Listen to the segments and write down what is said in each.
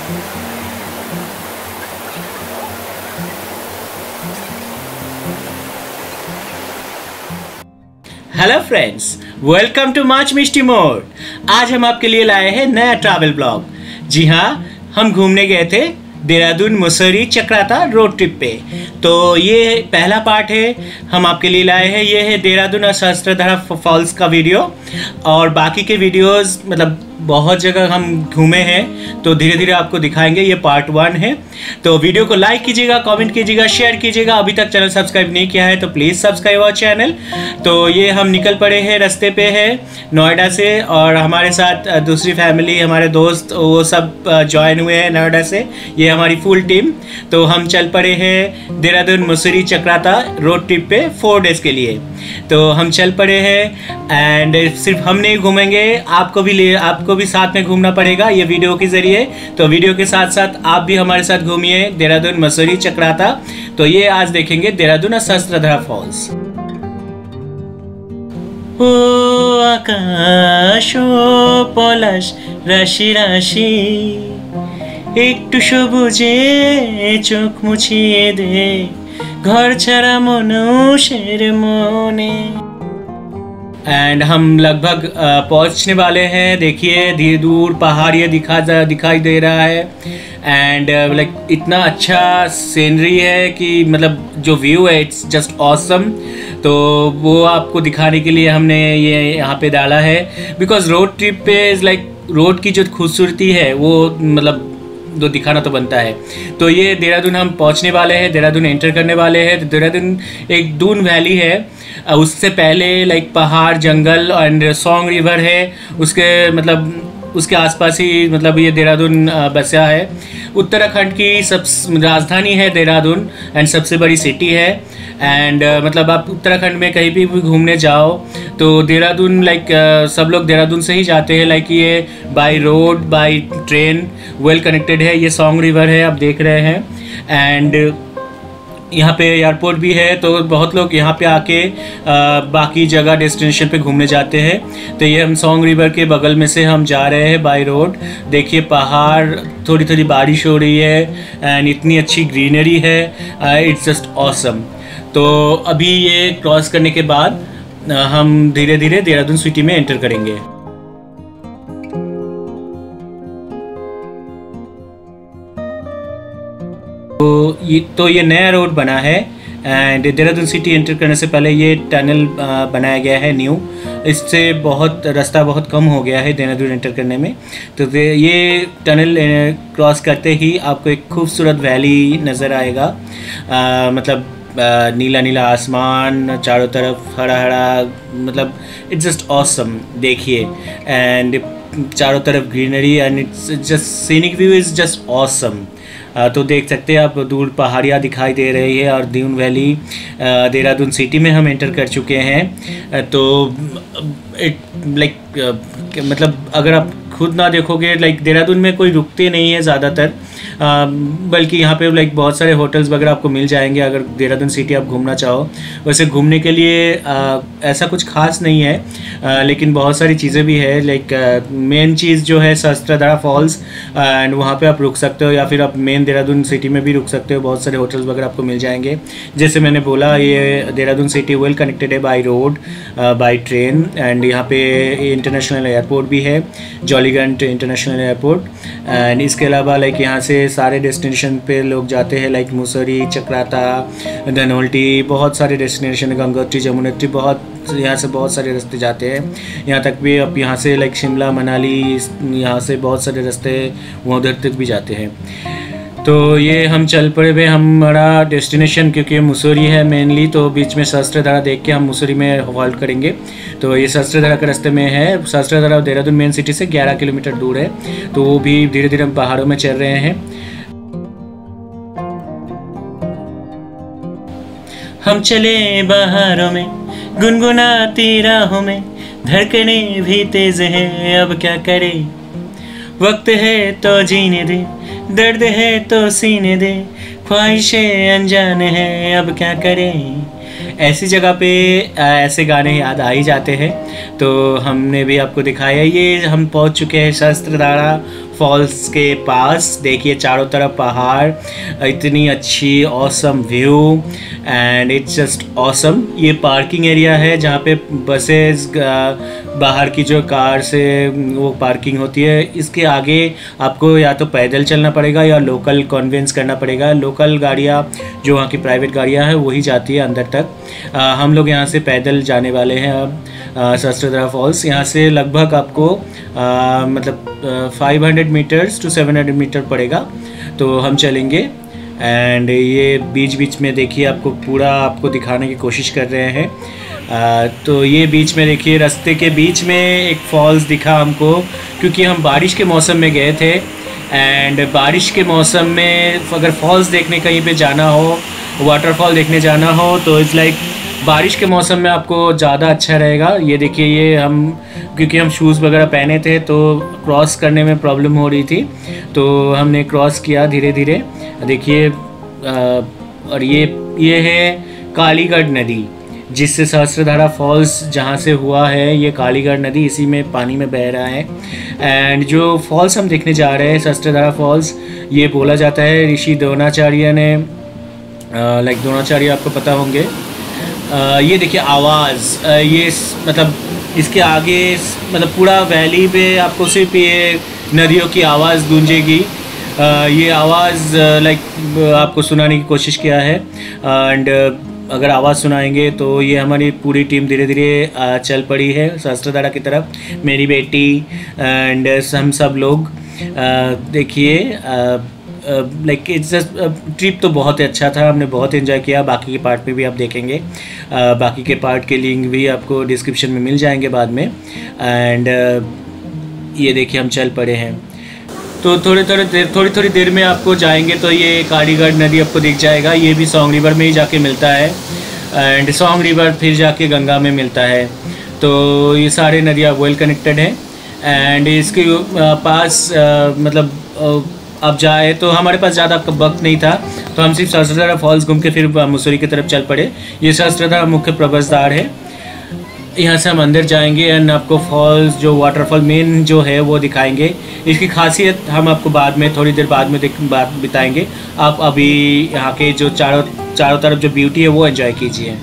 Hello friends, welcome to माच मिष्टी mode. आज हम आपके लिए लाए हैं नया ट्रैवल ब्लॉग। जी हाँ, हम घूमने गए थे देहरादून, मुसौरी, चक्राता रोड ट्रिप पे। तो ये पहला पार्ट है हम आपके लिए लाए हैं। ये है देहरादून और सहस्त्रधारा फॉल्स का वीडियो, और बाकी के वीडियोस मतलब बहुत जगह हम घूमे हैं, तो धीरे धीरे आपको दिखाएंगे। ये पार्ट 1 है। तो वीडियो को लाइक कीजिएगा, कमेंट कीजिएगा, शेयर कीजिएगा। अभी तक चैनल सब्सक्राइब नहीं किया है तो प्लीज़ सब्सक्राइब आवर चैनल। तो ये हम निकल पड़े हैं, रास्ते पे है नोएडा से, और हमारे साथ दूसरी फैमिली, हमारे दोस्त, वो सब ज्वाइन हुए हैं नोएडा से। ये हमारी फुल टीम। तो हम चल पड़े हैं देहरादून, मुसौरी, चक्राता रोड ट्रिप पे 4 डेज के लिए। तो हम चल पड़े हैं, एंड सिर्फ हम नहीं घूमेंगे, आपको भी साथ में घूमना पड़ेगा ये वीडियो के जरिए। तो वीडियो के साथ साथ आप भी हमारे साथ घूमिए देहरादून, मुसौरी, चक्राता। तो ये आज देखेंगे देहरादून और सहस्त्रधारा फॉल्स। ओ आकाश ओ पलाश राशि राशि, একটু সবুজে চোখ মুছিয়ে দে घर ছাড়া মানুষের মনে। एंड हम लगभग पहुंचने वाले हैं। देखिए धीरे दूर पहाड़ ये दिखाई दे रहा है, एंड लाइक इतना अच्छा सीनरी है कि मतलब जो व्यू है इट्स जस्ट ऑसम। तो वो आपको दिखाने के लिए हमने ये यहाँ पे डाला है, बिकॉज रोड ट्रिप पे इज़ लाइक रोड की जो खूबसूरती है वो मतलब तो दिखाना तो बनता है। तो ये देहरादून हम पहुंचने वाले हैं, देहरादून एंटर करने वाले हैं। तो देहरादून एक दून वैली है, उससे पहले लाइक पहाड़, जंगल एंड सोंग रिवर है। उसके मतलब उसके आसपास ही मतलब ये देहरादून बसा है। उत्तराखंड की राजधानी है देहरादून, एंड सबसे बड़ी सिटी है। एंड मतलब आप उत्तराखंड में कहीं भी घूमने जाओ तो देहरादून लाइक सब लोग देहरादून से ही जाते हैं। लाइक ये by road, by train well connected है। ये सोंग रिवर है, आप देख रहे हैं। एंड यहाँ पे एयरपोर्ट भी है, तो बहुत लोग यहाँ पे आके बाकी जगह डेस्टिनेशन पे घूमने जाते हैं। तो ये हम सोंग रिवर के बगल में से हम जा रहे हैं बाय रोड। देखिए पहाड़, थोड़ी थोड़ी बारिश हो रही है, एंड इतनी अच्छी ग्रीनरी है, इट्स जस्ट ऑसम। तो अभी ये क्रॉस करने के बाद हम धीरे धीरे देहरादून सिटी में एंटर करेंगे। तो ये नया रोड बना है, एंड देहरादून सिटी एंटर करने से पहले ये टनल बनाया गया है न्यू। इससे रास्ता बहुत कम हो गया है देहरादून एंटर करने में। तो ये टनल क्रॉस करते ही आपको एक खूबसूरत वैली नज़र आएगा। मतलब नीला नीला आसमान, चारों तरफ हरा हरा, मतलब इट्स जस्ट ऑसम। देखिए, एंड चारों तरफ greenery, and it's just scenic view is just awesome. तो देख सकते हैं आप, दूर पहाड़ियाँ दिखाई दे रही है, और दून वैली देहरादून सिटी में हम एंटर कर चुके हैं। तो मतलब अगर आप खुद ना देखोगे, लाइक देहरादून में कोई रुकते नहीं है ज़्यादातर, बल्कि यहाँ पे लाइक बहुत सारे होटल्स वगैरह आपको मिल जाएंगे अगर देहरादून सिटी आप घूमना चाहो। वैसे घूमने के लिए ऐसा कुछ खास नहीं है, लेकिन बहुत सारी चीज़ें भी है। लाइक मेन चीज़ जो है सहस्त्रधारा फॉल्स, एंड वहाँ पे आप रुक सकते हो, या फिर आप मेन देहरादून सिटी में भी रुक सकते हो। बहुत सारे होटल्स वगैरह आपको मिल जाएंगे। जैसे मैंने बोला, ये देहरादून सिटी वेल कनेक्टेड है by road, by train, and यहाँ पे इंटरनेशनल एयरपोर्ट भी है, जॉलीगंज इंटरनेशनल एयरपोर्ट। एंड इसके अलावा लाइक यहाँ से सारे डेस्टिनेशन पे लोग जाते हैं, लाइक मुसौरी, चक्राता, धनोल्टी, बहुत सारे डेस्टिनेशन, गंगोत्री, जमुनोत्री, बहुत यहाँ से बहुत सारे रास्ते जाते हैं। यहाँ तक भी अब यहाँ से लाइक शिमला, मनाली, यहाँ से बहुत सारे रास्ते वहाँ उधर तक भी जाते हैं। तो ये हम चल पड़े हुए, हमारा डेस्टिनेशन क्योंकि मुसौरी है मेनली, तो बीच में सहस्त्रधारा देख के हम मुसौरी में हॉल्ट करेंगे। तो ये सहस्त्रधारा के रास्ते में है। सहस्त्रधारा देहरादून मेन सिटी से 11 किलोमीटर दूर है। तो वो भी धीरे धीरे हम पहाड़ों में चल रहे हैं। हम चले बहारों में, गुनगुनाती राहों में, धड़कने भी तेज है, अब क्या करें, वक्त है तो जीने दे, दर्द है तो सीने दे, ख्वाहिशें अनजान है, अब क्या करें, ऐसी जगह पे ऐसे गाने याद आ ही जाते हैं, तो हमने भी आपको दिखाया। ये हम पहुंच चुके हैं सहस्त्रधारा फॉल्स के पास। देखिए चारों तरफ पहाड़, इतनी अच्छी awesome view and it's just awesome. ये पार्किंग एरिया है जहाँ पे बसेस, बाहर की जो कार से वो पार्किंग होती है। इसके आगे आपको या तो पैदल चलना पड़ेगा या लोकल कन्वेंस करना पड़ेगा। लोकल गाड़ियाँ जो वहाँ की प्राइवेट गाड़ियाँ हैं वही जाती है अंदर तक। हम लोग यहाँ से पैदल जाने वाले हैं अब सहस्त्रधारा फॉल्स। यहाँ से लगभग आपको मतलब 500 मीटर्स टू 700 मीटर पड़ेगा, तो हम चलेंगे। एंड ये बीच बीच में देखिए आपको पूरा आपको दिखाने की कोशिश कर रहे हैं। तो ये बीच में देखिए रास्ते के बीच में एक फॉल्स दिखा हमको, क्योंकि हम बारिश के मौसम में गए थे। एंड बारिश के मौसम में अगर फॉल्स देखने कहीं पे जाना हो, वाटरफॉल देखने जाना हो, तो इट्स लाइक बारिश के मौसम में आपको ज़्यादा अच्छा रहेगा। ये देखिए ये हम क्योंकि हम शूज़ वगैरह पहने थे तो क्रॉस करने में प्रॉब्लम हो रही थी, तो हमने क्रॉस किया धीरे धीरे। देखिए और ये है कालीगढ़ नदी, जिससे सहस्त्रधारा फॉल्स जहाँ से हुआ है, ये कालीगढ़ नदी इसी में पानी में बह रहा है। एंड जो फॉल्स हम देखने जा रहे हैं सहस्त्रधारा फॉल्स, ये बोला जाता है ऋषि द्रोणाचार्य ने, लाइक द्रोणाचार्य आपको पता होंगे। ये देखिए आवाज़, ये मतलब इसके आगे मतलब पूरा वैली पे आपको सिर्फ ये नदियों की आवाज़ गूंजेगी। ये आवाज़ लाइक आपको सुनाने की कोशिश किया है। एंड अगर आवाज़ सुनाएंगे तो ये हमारी पूरी टीम धीरे धीरे चल पड़ी है सहस्त्रधारा की तरफ, मेरी बेटी एंड हम सब लोग। देखिए लाइक इट्स ट्रिप तो बहुत ही अच्छा था, हमने बहुत एंजॉय किया। बाकी के पार्ट में भी आप देखेंगे, बाकी के पार्ट के लिंक भी आपको डिस्क्रिप्शन में मिल जाएंगे बाद में। एंड ये देखिए हम चल पड़े हैं, तो थोड़ी थोड़ी देर में आपको जाएंगे तो ये कालीगढ़ नदी आपको दिख जाएगा। ये भी सोंग रिवर में ही जाके मिलता है, एंड सोंग रिवर फिर जाके गंगा में मिलता है। तो ये सारे नदियाँ वेल कनेक्टेड हैं। एंड इसके पास मतलब अब जाए तो हमारे पास ज़्यादा वक्त नहीं था, तो हम सिर्फ सहस्त्रधारा फॉल्स घूम के फिर मसूरी की तरफ चल पड़े। ये सहस्त्रधारा मुख्य प्रवेशद्वार है, यहाँ से हम अंदर जाएंगे एंड आपको फॉल्स जो वाटरफॉल मेन जो है वो दिखाएंगे। इसकी खासियत हम आपको बाद में थोड़ी देर बाद में बिताएंगे। आप अभी यहाँ के जो चारों तरफ जो ब्यूटी है वो एंजॉय कीजिए।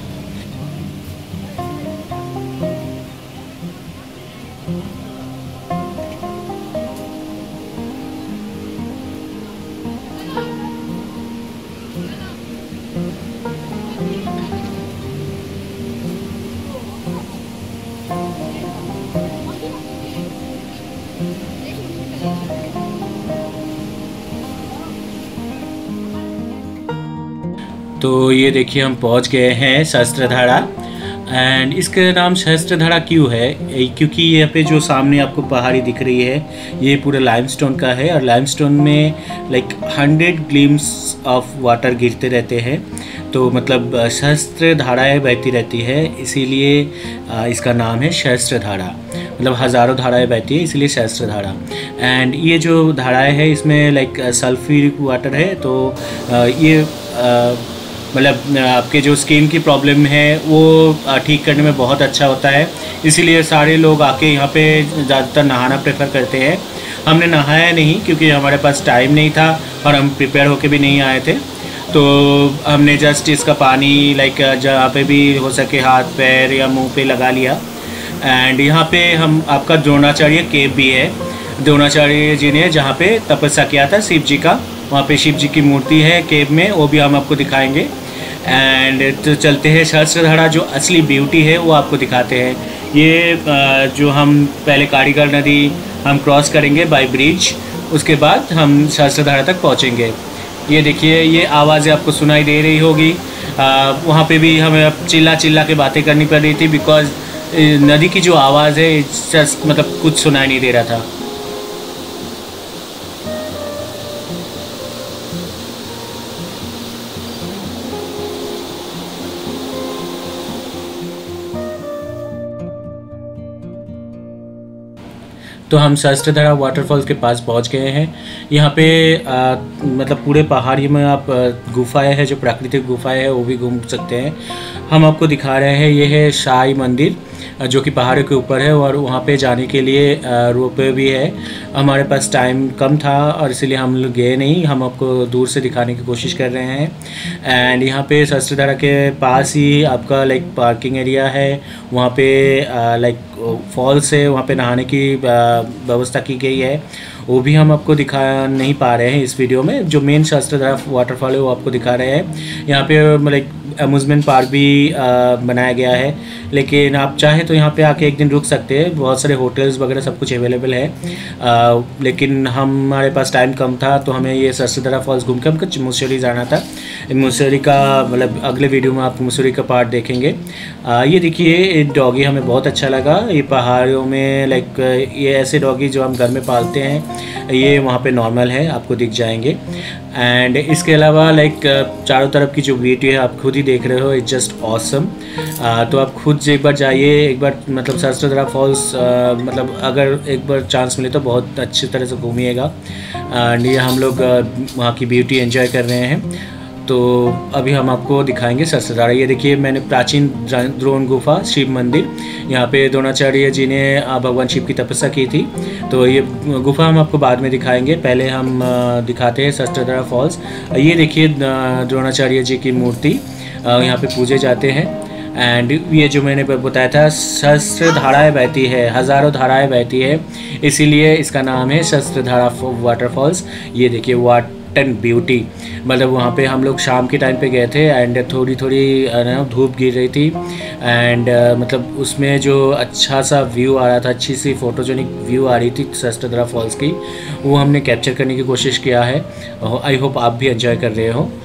तो ये देखिए हम पहुंच गए हैं सहस्त्रधारा। एंड इसका नाम सहस्त्रधारा क्यों है, क्योंकि यहाँ पे जो सामने आपको पहाड़ी दिख रही है ये पूरा लाइमस्टोन का है, और लाइमस्टोन में लाइक 100 ग्लिम्स ऑफ वाटर गिरते रहते हैं। तो मतलब सहस्त्रधाराएँ बहती रहती है, इसीलिए इसका नाम है सहस्त्रधारा। मतलब हज़ारों धाराएँ बहती है इसीलिए सहस्त्रधारा। एंड ये जो धाराएँ है इसमें लाइक सल्फ्यूरिक वाटर है, तो ये मतलब आपके जो स्किन की प्रॉब्लम है वो ठीक करने में बहुत अच्छा होता है। इसीलिए सारे लोग आके यहाँ पे ज़्यादातर नहाना प्रेफर करते हैं। हमने नहाया नहीं क्योंकि हमारे पास टाइम नहीं था और हम प्रिपेयर होके भी नहीं आए थे, तो हमने जस्ट इसका पानी लाइक जहाँ पे भी हो सके हाथ पैर या मुंह पे लगा लिया। एंड यहाँ पे हम आपका द्रोणाचार्य केव भी है, द्रोणाचार्य जी ने जहाँ पे तपस्या किया था शिव जी का, वहाँ पे शिव जी की मूर्ति है केव में, वो भी हम आपको दिखाएंगे। एंड तो चलते हैं सहस्त्रधारा जो असली ब्यूटी है वो आपको दिखाते हैं। ये जो हम पहले कालीगढ़ नदी हम क्रॉस करेंगे बाय ब्रिज, उसके बाद हम सहस्त्रधारा तक पहुँचेंगे। ये देखिए ये आवाज़ें आपको सुनाई दे रही होगी। वहाँ पे भी हमें चिल्ला चिल्ला के बातें करनी पड़ रही थी, बिकॉज नदी की जो आवाज़ है जस्ट मतलब कुछ सुनाई नहीं दे रहा था। तो हम सहस्त्रधारा वाटरफॉल्स के पास पहुंच गए हैं। यहाँ पे मतलब पूरे पहाड़ी में आप गुफाएं हैं, जो प्राकृतिक गुफाएं हैं वो भी घूम सकते हैं। हम आपको दिखा रहे हैं, ये है साईं मंदिर जो कि पहाड़ों के ऊपर है, और वहाँ पे जाने के लिए रोपवे भी है। हमारे पास टाइम कम था और इसीलिए हम लोग गए नहीं, हम आपको दूर से दिखाने की कोशिश कर रहे हैं। एंड यहाँ पे सहस्त्रधारा के पास ही आपका लाइक पार्किंग एरिया है, वहाँ पे लाइक फॉल्स है, वहाँ पे नहाने की व्यवस्था की गई है। वो भी हम आपको दिखा नहीं पा रहे हैं इस वीडियो में। जो मेन सहस्त्रधारा वाटरफॉल है वो आपको दिखा रहे हैं। यहाँ पे लाइक अम्यूज़मेंट पार्क भी बनाया गया है, लेकिन आप चाहे तो यहाँ पे आके एक दिन रुक सकते हैं। बहुत सारे होटल्स वगैरह सब कुछ अवेलेबल है, लेकिन हमारे पास टाइम कम था तो हमें ये सहस्त्रधारा फॉल्स घूम के हमको मुसौरी जाना था। मुसौरी का मतलब अगले वीडियो में आप मुसौरी का पार्ट देखेंगे। ये देखिए डॉगी हमें बहुत अच्छा लगा। ये पहाड़ों में लाइक ये ऐसे डॉगी जो हम घर में पालते हैं, ये वहाँ पे नॉर्मल है, आपको दिख जाएंगे। एंड इसके अलावा लाइक चारों तरफ की जो ब्यूटी है आप खुद ही देख रहे हो, इट्स जस्ट ऑसम। तो आप खुद से एक बार जाइए, एक बार मतलब सहस्त्रधारा फॉल्स मतलब अगर एक बार चांस मिले तो बहुत अच्छी तरह से घूमिएगा। एंड ये हम लोग वहाँ की ब्यूटी एंजॉय कर रहे हैं। तो अभी हम आपको दिखाएंगे सहस्त्रधारा। ये देखिए मैंने प्राचीन द्रोण गुफा शिव मंदिर, यहाँ पे द्रोणाचार्य जी ने भगवान शिव की तपस्या की थी। तो ये गुफा हम आपको बाद में दिखाएंगे, पहले हम दिखाते हैं सहस्त्रधारा फॉल्स। ये देखिए द्रोणाचार्य जी की मूर्ति यहाँ पे पूजे जाते हैं। एंड ये जो मैंने बताया था सहस्त्र धाराएँ बहती है, हज़ारों धाराएँ बहती है, इसीलिए इसका नाम है सहस्त्रधारा वाटरफॉल्स। ये देखिए वाट एंड ब्यूटी, मतलब वहाँ पे हम लोग शाम के टाइम पे गए थे एंड थोड़ी थोड़ी धूप गिर रही थी। एंड मतलब उसमें जो अच्छा सा व्यू आ रहा था, अच्छी सी फोटोजेनिक व्यू आ रही थी सहस्त्रधारा फॉल्स की, वो हमने कैप्चर करने की कोशिश किया है। आई होप आप भी एंजॉय कर रहे हो।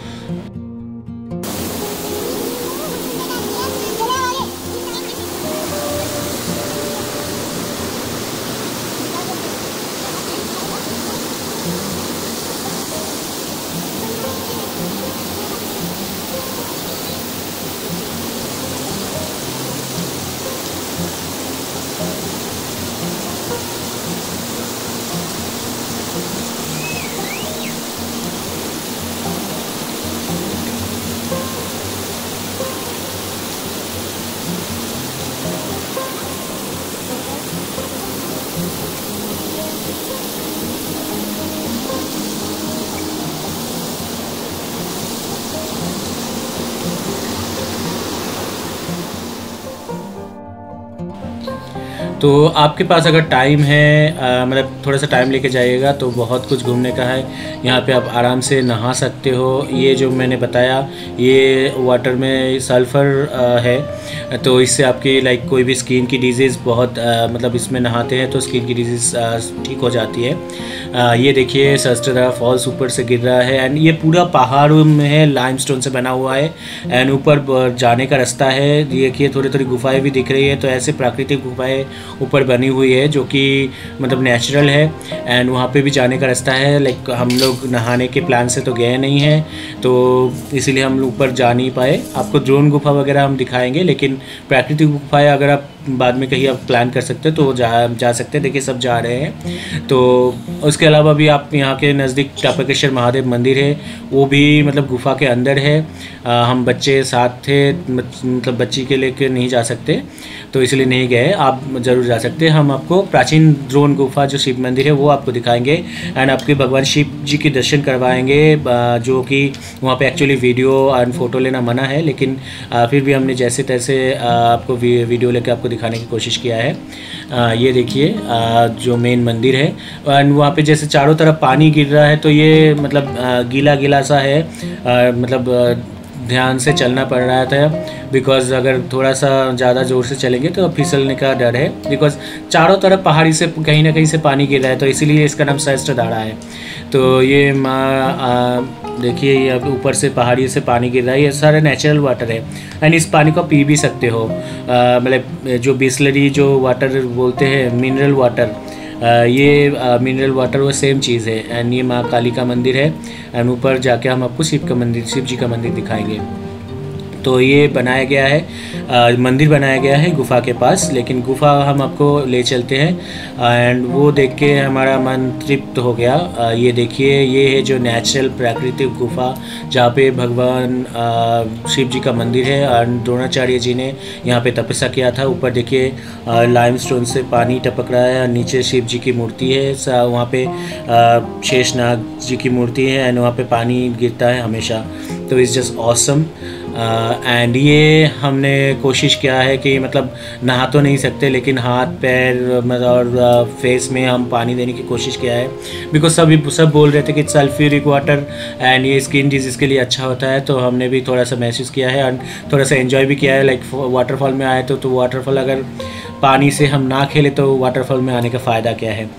तो आपके पास अगर टाइम है मतलब थोड़ा सा टाइम लेके जाइएगा तो बहुत कुछ घूमने का है। यहाँ पे आप आराम से नहा सकते हो। ये जो मैंने बताया ये वाटर में सल्फ़र है, तो इससे आपकी लाइक कोई भी स्किन की डिजीज़ बहुत मतलब इसमें नहाते हैं तो स्किन की डिजीज़ ठीक हो जाती है। ये देखिए सहस्त्रधारा फॉल्स ऊपर से गिर रहा है एंड ये पूरा पहाड़ में है, लाइमस्टोन से बना हुआ है एंड ऊपर जाने का रास्ता है। देखिए थोड़ी थोड़ी गुफाएं भी दिख रही है, तो ऐसे प्राकृतिक गुफाएं ऊपर बनी हुई है जो कि मतलब नेचुरल है एंड वहाँ पे भी जाने का रास्ता है। लाइक हम लोग नहाने के प्लान से तो गए नहीं हैं, तो इसीलिए हम लोग ऊपर जा नहीं पाए। आपको ड्रोन गुफा वगैरह हम दिखाएंगे, लेकिन प्राकृतिक गुफाएं अगर आप बाद में कहीं आप प्लान कर सकते हो तो जा सकते हैं। देखिए सब जा रहे हैं। तो उसके अलावा भी आप यहाँ के नज़दीक टापकेश्वर महादेव मंदिर है, वो भी मतलब गुफा के अंदर है। हम बच्चे साथ थे, मतलब बच्ची के लेकर नहीं जा सकते तो इसलिए नहीं गए, आप ज़रूर जा सकते हैं। हम आपको प्राचीन द्रोण गुफा जो शिव मंदिर है वो आपको दिखाएंगे एंड आपके भगवान शिव जी के दर्शन करवाएंगे, जो कि वहाँ पे एक्चुअली वीडियो एंड फ़ोटो लेना मना है, लेकिन फिर भी हमने जैसे तैसे आपको वीडियो लेकर आपको दिखाने की कोशिश किया है। ये देखिए जो मेन मंदिर है एंड वहाँ पे जैसे चारों तरफ पानी गिर रहा है तो ये मतलब गीला गीला सा है, मतलब ध्यान से चलना पड़ रहा था बिकॉज़ अगर थोड़ा सा ज़्यादा ज़ोर से चलेंगे तो फिसलने का डर है, बिकॉज़ चारों तरफ पहाड़ी से कहीं ना कहीं से पानी गिर रहा है, तो इसीलिए इसका नाम सहस्त्रधारा है। तो ये देखिए ये अब ऊपर से पहाड़ी से पानी गिर रहा है, ये सारा नेचुरल वाटर है एंड इस पानी को पी भी सकते हो। मतलब जो बिस्लरी जो वाटर बोलते हैं मिनरल वाटर, ये मिनरल वाटर वो सेम चीज़ है एंड ये माँ काली का मंदिर है एंड ऊपर जाके हम आपको शिव जी का मंदिर दिखाएंगे। तो ये बनाया गया है, मंदिर बनाया गया है गुफा के पास, लेकिन गुफा हम आपको ले चलते हैं एंड वो देख के हमारा मन तृप्त हो गया। ये देखिए, ये है जो नेचुरल प्राकृतिक गुफा जहाँ पे भगवान शिव जी का मंदिर है और द्रोणाचार्य जी ने यहाँ पे तपस्या किया था। ऊपर देखिए लाइमस्टोन से पानी टपक रहा है, नीचे शिव जी की मूर्ति है, वहाँ पे शेषनाग जी की मूर्ति है एंड वहाँ पे पानी गिरता है हमेशा। तो इट्स जस्ट ऑसम एंड ये हमने कोशिश किया है कि मतलब नहा तो नहीं सकते, लेकिन हाथ पैर मतलब और फेस में हम पानी देने की कोशिश किया है, बिकॉज सब बोल रहे थे कि सल्फ्यूरिक वाटर एंड ये स्किन डिजीज़ के लिए अच्छा होता है। तो हमने भी थोड़ा सा महसूस किया है और थोड़ा सा एंजॉय भी किया है। लाइक वाटरफॉल में आए तो वाटरफॉल अगर पानी से हम ना खेले तो वाटरफॉल में आने का फ़ायदा क्या है।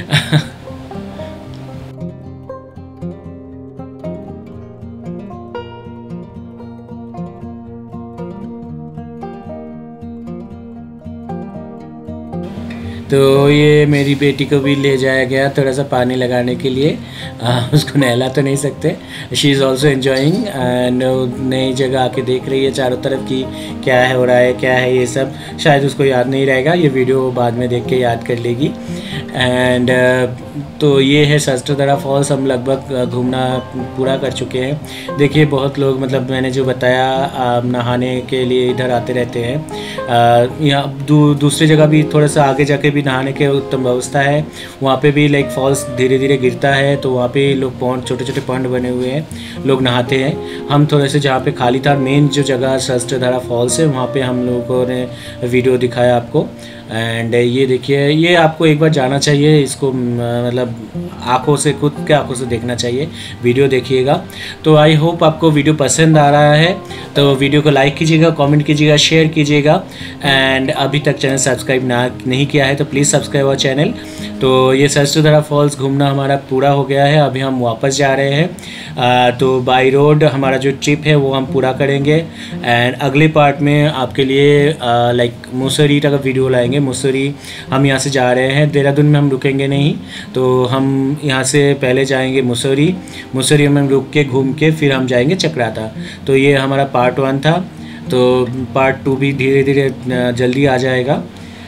तो ये मेरी बेटी को भी ले जाया गया थोड़ा सा पानी लगाने के लिए। उसको नहला तो नहीं सकते, she is also enjoying and नई जगह आके देख रही है चारों तरफ की क्या है हो रहा है, क्या है ये सब। शायद उसको याद नहीं रहेगा, ये वीडियो बाद में देख के याद कर लेगी। एंड तो ये है सहस्त्रधारा फॉल्स, हम लगभग घूमना पूरा कर चुके हैं। देखिए बहुत लोग मतलब मैंने जो बताया नहाने के लिए इधर आते रहते हैं। यहाँ दूसरी जगह भी थोड़ा सा आगे जाके भी नहाने के उत्तम व्यवस्था है, वहाँ पे भी लाइक फॉल्स धीरे धीरे गिरता है, तो वहाँ पे लोग पॉन्ड छोटे छोटे पॉन्ड बने हुए हैं, लोग नहाते हैं। हम थोड़े से जहाँ पे खाली था, मेन जो जगह सहस्त्रधारा फॉल्स है वहाँ पे हम लोगों ने वीडियो दिखाया आपको। एंड ये देखिए, ये आपको एक बार जाना चाहिए, इसको मतलब आँखों से, खुद के आँखों से देखना चाहिए। वीडियो देखिएगा। तो आई होप आपको वीडियो पसंद आ रहा है, तो वीडियो को लाइक कीजिएगा, कमेंट कीजिएगा, शेयर कीजिएगा एंड अभी तक चैनल सब्सक्राइब नहीं किया है तो प्लीज़ सब्सक्राइब आवर चैनल। तो ये सहस्त्रधारा फॉल्स घूमना हमारा पूरा हो गया है, अभी हम वापस जा रहे हैं। तो बाई रोड हमारा जो ट्रिप है वो हम पूरा करेंगे एंड अगले पार्ट में आपके लिए लाइक मुसरी का वीडियो लाएंगे। मुसरी हम यहाँ से जा रहे हैं, देहरादून में हम रुकेंगे नहीं, तो हम यहाँ से पहले जाएंगे मुसरी में हम रुक के घूम के फिर हम जाएंगे चक्राता। तो ये हमारा पार्ट 1 था, तो पार्ट 2 भी धीरे धीरे जल्दी आ जाएगा।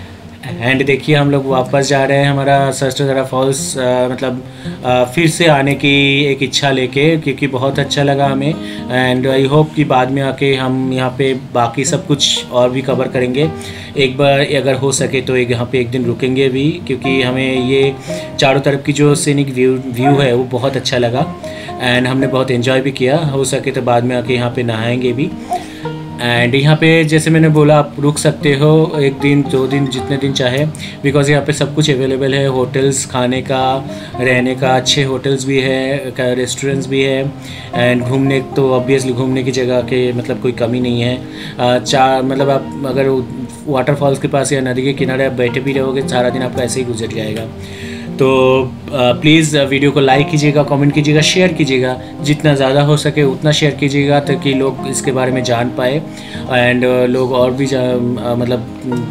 एंड देखिए हम लोग वापस जा रहे हैं हमारा सहस्त्रधारा फॉल्स मतलब फिर से आने की एक इच्छा लेके, क्योंकि बहुत अच्छा लगा हमें एंड आई होप कि बाद में आके हम यहाँ पे बाकी सब कुछ और भी कवर करेंगे। एक बार अगर हो सके तो यहाँ पे एक दिन रुकेंगे भी, क्योंकि हमें ये चारों तरफ की जो सीनिक व्यू है वो बहुत अच्छा लगा एंड हमने बहुत एंजॉय भी किया। हो सके तो बाद में आके यहाँ पे नहाएंगे भी। एंड यहाँ पे जैसे मैंने बोला आप रुक सकते हो 1 दिन 2 दिन जितने दिन चाहे, बिकॉज़ यहाँ पे सब कुछ अवेलेबल है, होटल्स, खाने का, रहने का, अच्छे होटल्स भी है, रेस्टोरेंट्स भी है एंड घूमने तो ऑब्वियसली घूमने की जगह के मतलब कोई कमी नहीं है। मतलब आप अगर वाटरफॉल्स के पास या नदी के किनारे आप बैठे भी रहोगे सारा दिन आपका ऐसे ही गुजर जाएगा। तो प्लीज़ वीडियो को लाइक कीजिएगा, कमेंट कीजिएगा, शेयर कीजिएगा, जितना ज़्यादा हो सके उतना शेयर कीजिएगा ताकि लोग इसके बारे में जान पाए एंड लोग और भी मतलब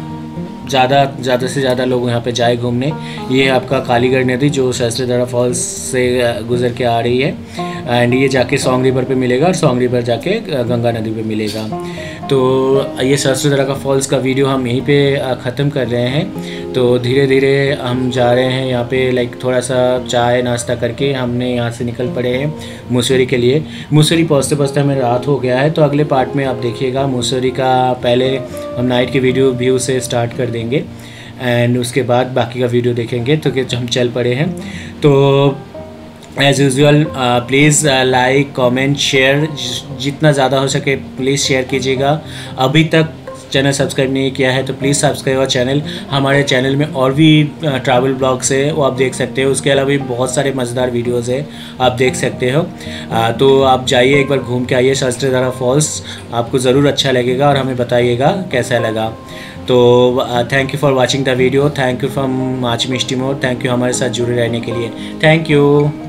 ज़्यादा से ज़्यादा लोग यहाँ पे जाए घूमने। ये है आपका कालीगढ़ नदी जो सहस्त्रधारा फॉल्स से गुजर के आ रही है एंड ये जाके सोंग रिवर पे मिलेगा और सोंग रिवर जाके गंगा नदी पे मिलेगा। तो ये सहस्त्रधारा का फॉल्स का वीडियो हम यहीं पे ख़त्म कर रहे हैं। तो धीरे धीरे हम जा रहे हैं यहाँ पे लाइक थोड़ा सा चाय नाश्ता करके हमने यहाँ से निकल पड़े हैं मुसरी के लिए। मुसरी पहुँचते पहुँचते हमें रात हो गया है, तो अगले पार्ट में आप देखिएगा मुसरी का पहले हम नाइट की वीडियो व्यू से स्टार्ट कर देंगे एंड उसके बाद बाकी का वीडियो देखेंगे। तो कि हम चल पड़े हैं। तो as usual please like comment share जितना ज़्यादा हो सके प्लीज़ शेयर कीजिएगा। अभी तक चैनल सब्सक्राइब नहीं किया है तो प्लीज़ सब्सक्राइब और चैनल। हमारे चैनल में और भी ट्रैवल ब्लॉग्स है वो आप देख सकते हो, उसके अलावा भी बहुत सारे मज़ेदार वीडियोस है आप देख सकते हो। तो आप जाइए एक बार घूम के आइए सहस्त्रधारा फॉल्स, आपको ज़रूर अच्छा लगेगा और हमें बताइएगा कैसा लगा। तो thank you for watching the video, thank you from Maach Mishti more, thank you हमारे साथ जुड़े रहने के लिए, थैंक यू।